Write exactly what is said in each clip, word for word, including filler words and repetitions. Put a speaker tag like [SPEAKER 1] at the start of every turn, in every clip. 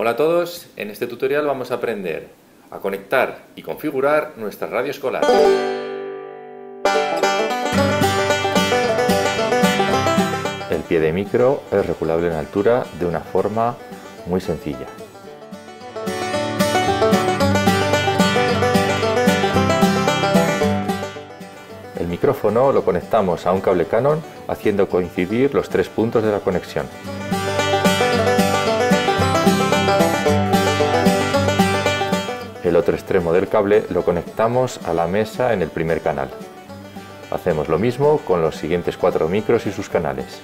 [SPEAKER 1] Hola a todos, en este tutorial vamos a aprender a conectar y configurar nuestra radio escolar. El pie de micro es regulable en altura de una forma muy sencilla. El micrófono lo conectamos a un cable Canon haciendo coincidir los tres puntos de la conexión. El otro extremo del cable lo conectamos a la mesa en el primer canal. Hacemos lo mismo con los siguientes cuatro micros y sus canales.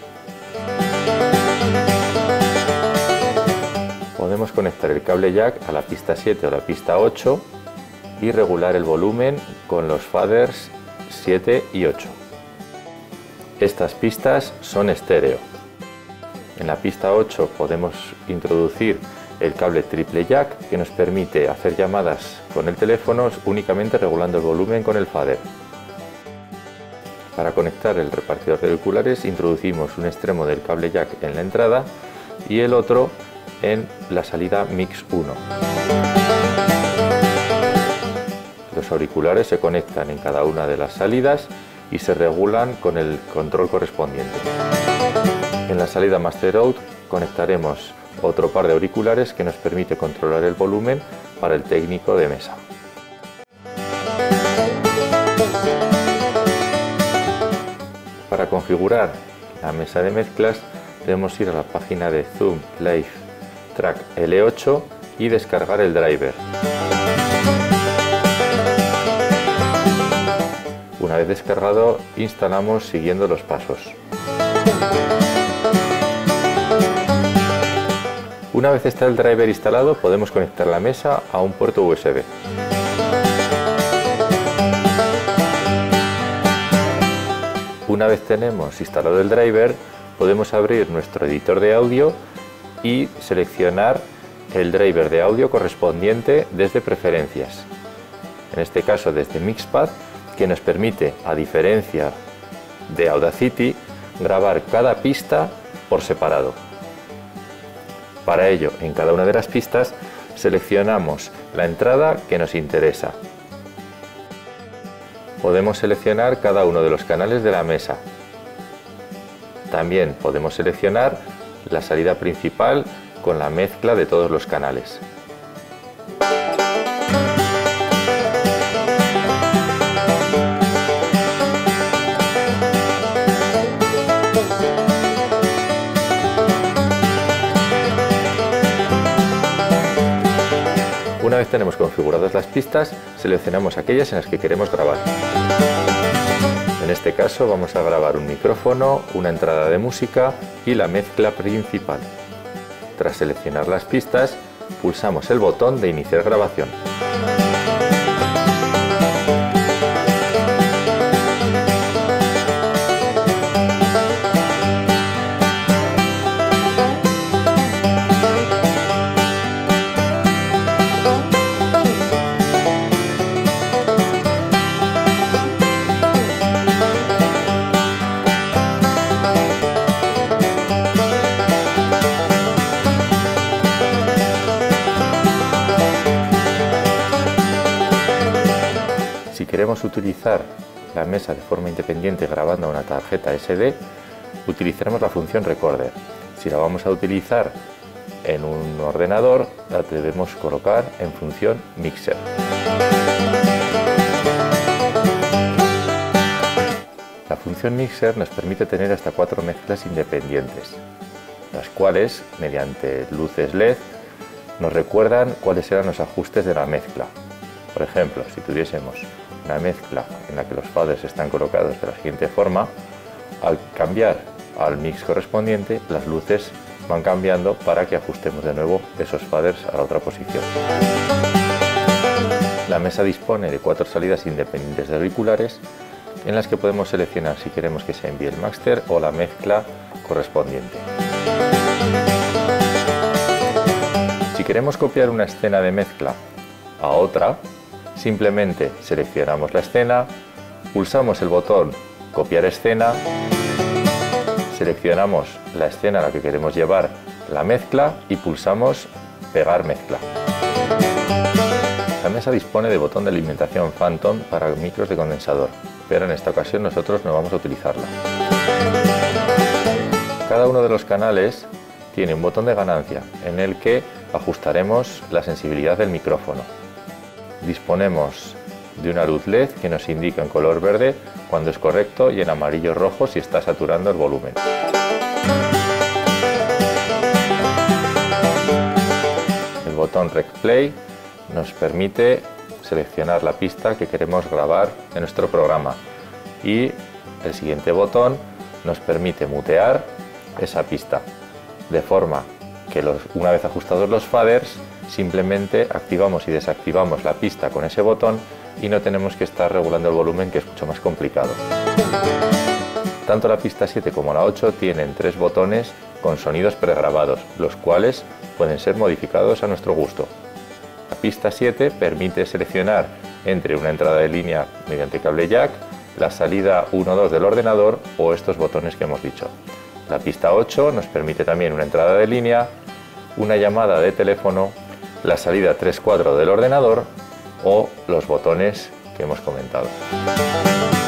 [SPEAKER 1] Podemos conectar el cable jack a la pista siete o la pista ocho y regular el volumen con los faders siete y ocho. Estas pistas son estéreo. En la pista ocho podemos introducir el cable triple jack que nos permite hacer llamadas con el teléfono únicamente regulando el volumen con el fader. Para conectar el repartidor de auriculares introducimos un extremo del cable jack en la entrada y el otro en la salida mix uno. Los auriculares se conectan en cada una de las salidas y se regulan con el control correspondiente. En la salida master out conectaremos otro par de auriculares que nos permite controlar el volumen para el técnico de mesa. Para configurar la mesa de mezclas debemos ir a la página de Zoom Live Track L ocho y descargar el driver. Una vez descargado, instalamos siguiendo los pasos. Una vez está el driver instalado, podemos conectar la mesa a un puerto U S B. Una vez tenemos instalado el driver, podemos abrir nuestro editor de audio y seleccionar el driver de audio correspondiente desde preferencias. En este caso desde Mixpad, que nos permite, a diferencia de Audacity, grabar cada pista por separado. Para ello, en cada una de las pistas seleccionamos la entrada que nos interesa. Podemos seleccionar cada uno de los canales de la mesa. También podemos seleccionar la salida principal con la mezcla de todos los canales. Una vez tenemos configuradas las pistas, seleccionamos aquellas en las que queremos grabar. En este caso vamos a grabar un micrófono, una entrada de música y la mezcla principal. Tras seleccionar las pistas, pulsamos el botón de iniciar grabación. Si queremos utilizar la mesa de forma independiente grabando a una tarjeta ese de, utilizaremos la función Recorder. Si la vamos a utilizar en un ordenador, la debemos colocar en función Mixer. La función Mixer nos permite tener hasta cuatro mezclas independientes, las cuales, mediante luces L E D, nos recuerdan cuáles eran los ajustes de la mezcla. Por ejemplo, si tuviésemos una mezcla en la que los faders están colocados de la siguiente forma, al cambiar al mix correspondiente, las luces van cambiando para que ajustemos de nuevo esos faders a la otra posición. La mesa dispone de cuatro salidas independientes de auriculares en las que podemos seleccionar si queremos que se envíe el master o la mezcla correspondiente. Si queremos copiar una escena de mezcla a otra, simplemente seleccionamos la escena, pulsamos el botón copiar escena, seleccionamos la escena a la que queremos llevar la mezcla y pulsamos pegar mezcla. La mesa dispone de botón de alimentación Phantom para micros de condensador, pero en esta ocasión nosotros no vamos a utilizarla. Cada uno de los canales tiene un botón de ganancia en el que ajustaremos la sensibilidad del micrófono. Disponemos de una luz L E D que nos indica en color verde cuando es correcto y en amarillo rojo si está saturando el volumen. El botón Rec Play nos permite seleccionar la pista que queremos grabar en nuestro programa y el siguiente botón nos permite mutear esa pista, de forma que los, una vez ajustados los faders simplemente activamos y desactivamos la pista con ese botón y no tenemos que estar regulando el volumen, que es mucho más complicado. Tanto la pista siete como la ocho tienen tres botones con sonidos pregrabados, los cuales pueden ser modificados a nuestro gusto. La pista siete permite seleccionar entre una entrada de línea mediante cable jack, la salida uno dos del ordenador o estos botones que hemos dicho. La pista ocho nos permite también una entrada de línea, una llamada de teléfono, la salida tres cuatro del ordenador o los botones que hemos comentado.